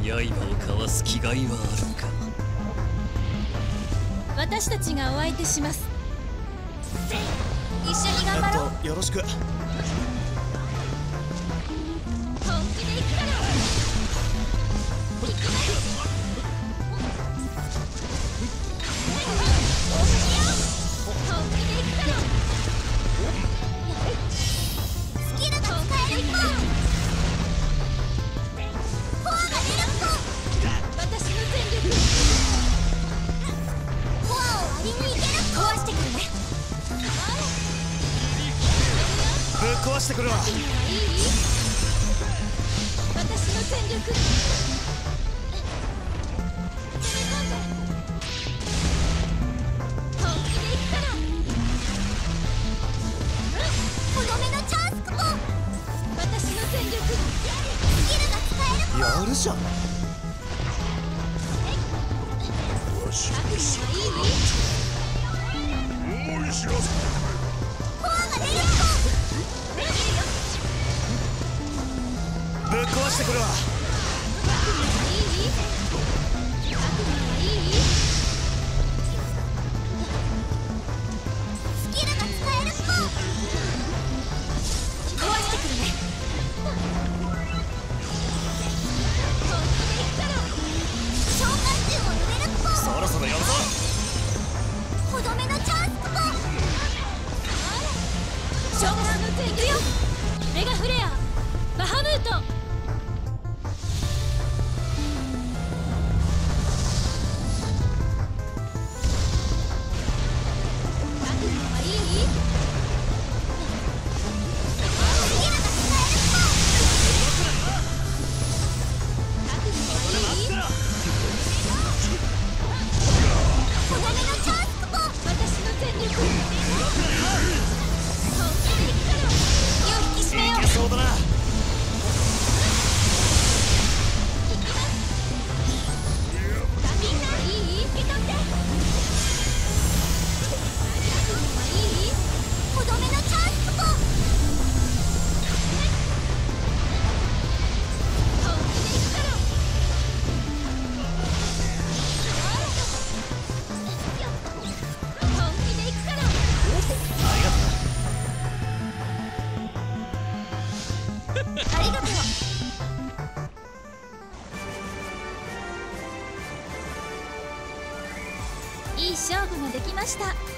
刃をかわす気概はあるか。 私たちがお相手します。一緒に頑張ろう。 よろしく。 本気で行くから。行きます。本気で行くから。スキルが使えるっぽ。フォアが出るっぽ。私の全力。フォアを割りに行ける。壊してくるね。 ぶっ壊してくるわ。 いい？私の全力。本気で行くから。とどめのチャンスクポ。私の全力。スキルが使えるポ。 やるじゃん。 覚悟はいい？ 大い知らせ。 フォアが出るポ。 ぶっ壊してくるわ。 覚悟はいい？覚悟はいい？スキルが使えるっぽ。壊してくるね。本気で行くから。召喚獣を濡れるっぽ。 そろそろやるぞ。 とどめのチャンスっぽ。召喚の手いくよ。メガフレアバハムート。 そうだな。 ありがとう。いい勝負ができました。